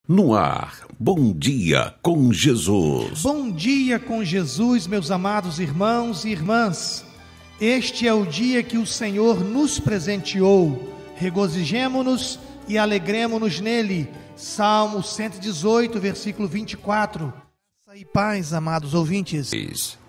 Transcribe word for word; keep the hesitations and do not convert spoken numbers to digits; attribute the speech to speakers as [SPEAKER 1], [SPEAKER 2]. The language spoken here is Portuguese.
[SPEAKER 1] No ar, Bom Dia com Jesus.
[SPEAKER 2] Bom dia com Jesus, meus amados irmãos e irmãs. Este é o dia que o Senhor nos presenteou. Regozijemo-nos e alegremo-nos nele. Salmo cento e dezoito, versículo vinte e quatro. Graça e paz, amados ouvintes.